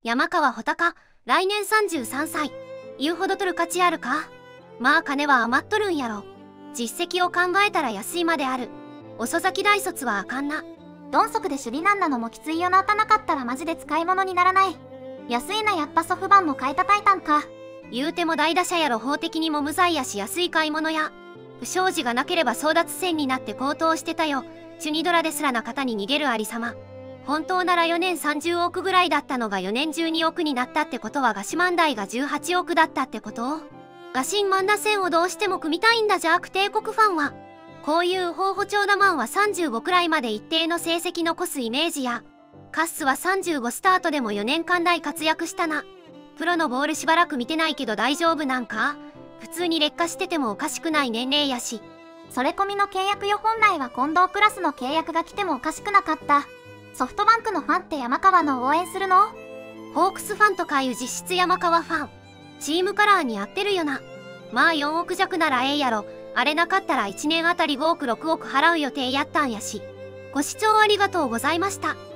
山川穂高、来年33歳。言うほど取る価値あるか。まあ金は余っとるんやろ。実績を考えたら安いまである。遅咲き大卒はあかんな。 鈍足で守備難なのもきついよな。たなかったらマジで使い物にならない。安いな。やっぱソフバンも買いたタイタンか。 言うても大打者やろ。法的にも無罪やし安い買い物や。不祥事がなければ争奪戦になって高騰してたよ。チュニドラですらな方に逃げるありさま。本当なら4年30億ぐらいだったのが4年12億になったってことは、ガシマンダイが18億だったってこと。ガシンマンダ戦をどうしても組みたいんだ。ジャーク帝国ファンは。こういう方法長打マンは35くらいまで一定の成績残すイメージや。カッスは35スタートでも4年間大活躍したな。プロのボールしばらく見てないけど大丈夫なんか。普通に劣化しててもおかしくない年齢やし。 それ込みの契約よ。本来は近藤クラスの契約が来てもおかしくなかった。ソフトバンクのファンって山川の応援するの？ ホークスファンとかいう実質山川ファン。チームカラーに合ってるよな。まあ4億弱ならええやろ。あれなかったら1年あたり5億6億払う予定やったんやし。ご視聴ありがとうございました。